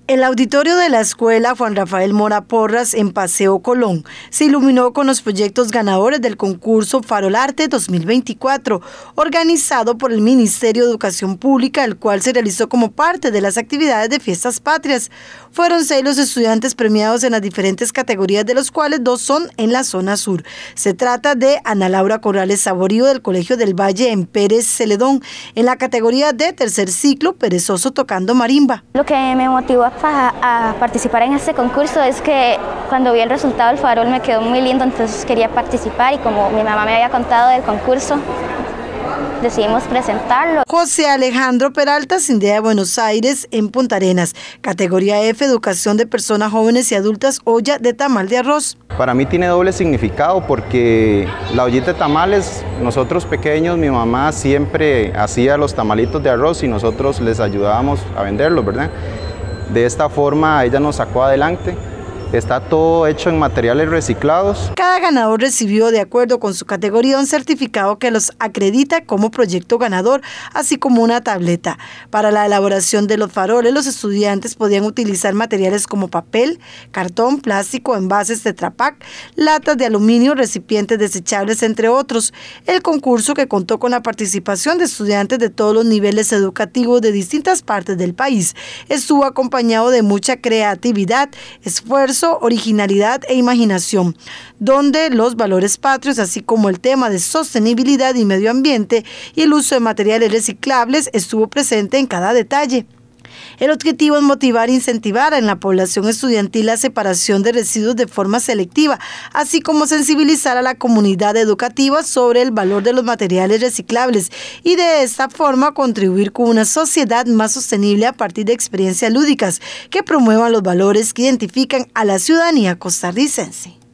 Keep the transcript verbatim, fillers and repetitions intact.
El auditorio de la escuela Juan Rafael Mora Porras en Paseo Colón se iluminó con los proyectos ganadores del concurso Farolarte dos mil veinticuatro, organizado por el Ministerio de Educación Pública, el cual se realizó como parte de las actividades de Fiestas Patrias. Fueron seis los estudiantes premiados en las diferentes categorías, de los cuales dos son en la zona sur. Se trata de Ana Laura Corrales Saborío del Colegio del Valle en Pérez Celedón, en la categoría de tercer ciclo, perezoso tocando marimba. Lo que me motivó a a participar en este concurso es que cuando vi el resultado del farol me quedó muy lindo, entonces quería participar, y como mi mamá me había contado del concurso, decidimos presentarlo. José Alejandro Peralta, Cindea de Buenos Aires en Punta Arenas, categoría F, educación de personas jóvenes y adultas, olla de tamal de arroz. Para mí tiene doble significado porque la ollita de tamales, nosotros pequeños, mi mamá siempre hacía los tamalitos de arroz y nosotros les ayudábamos a venderlos, ¿verdad? De esta forma ella nos sacó adelante. Está todo hecho en materiales reciclados. Cada ganador recibió, de acuerdo con su categoría, un certificado que los acredita como proyecto ganador, así como una tableta. Para la elaboración de los faroles, los estudiantes podían utilizar materiales como papel, cartón, plástico, envases de Tetra Pak, latas de aluminio, recipientes desechables, entre otros. El concurso, que contó con la participación de estudiantes de todos los niveles educativos de distintas partes del país, estuvo acompañado de mucha creatividad, esfuerzo, originalidad e imaginación, donde los valores patrios, así como el tema de sostenibilidad y medio ambiente y el uso de materiales reciclables, estuvo presente en cada detalle. El objetivo es motivar e incentivar en la población estudiantil la separación de residuos de forma selectiva, así como sensibilizar a la comunidad educativa sobre el valor de los materiales reciclables y de esta forma contribuir con una sociedad más sostenible a partir de experiencias lúdicas que promuevan los valores que identifican a la ciudadanía costarricense.